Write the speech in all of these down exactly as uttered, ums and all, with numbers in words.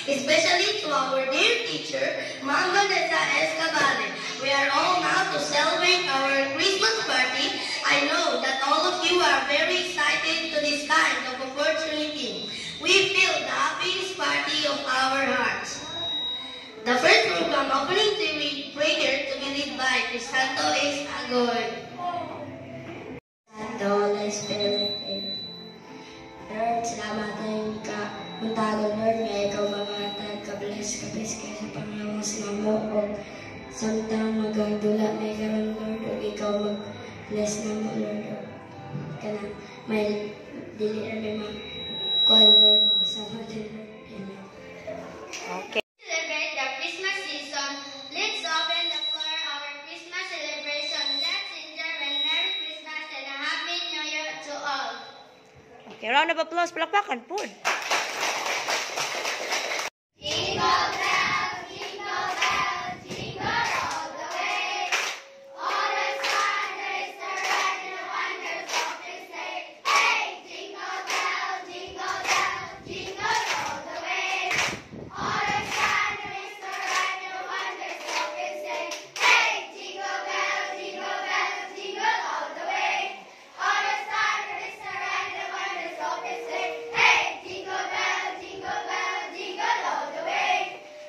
especially to our dear teacher, Ma'am Vanessa Escabale. We are all now to celebrate our Christmas party. I know that all of you are very excited to this kind of opportunity. We feel the happiest party of our hearts. The first program opening to be prayer to be led by Crisanto S. Agoy. The Holy Spirit. Lord, salamat tayong ka. Muntago, Lord, nga ikaw mamatag, ka-bless, ka-bless kayo sa Panginoon sa mo o samtang magagdula may karon, Lord, o ikaw mag-bless na mo, Lord, o kanang may dili na may mga kuan, Lord, mga sama din, Lord. Amen. Okay. Celebrate the Christmas season. Let's open the floor our Christmas celebration. Let's enjoy and Merry Christmas and a Happy New Year to all. Okay, round of applause. Palakpakan po. Jingle bells, jingle bells, jingle all the way. All the Sundays are riding the wonders of His sleigh. Hey, jingle bells, jingle bells, jingle all the way. All the Sundays are riding the wonders of His sleigh. Hey, jingle bells, jingle bells, jingle all the way. All the Sundays are riding the wonders of His sleigh. Hey, jingle bells, jingle bells, jingle all the way.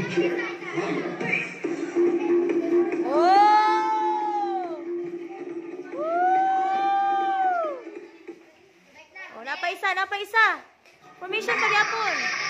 Oh! Woo! Oh, napa isa, napa isa. Formation pa gyapon.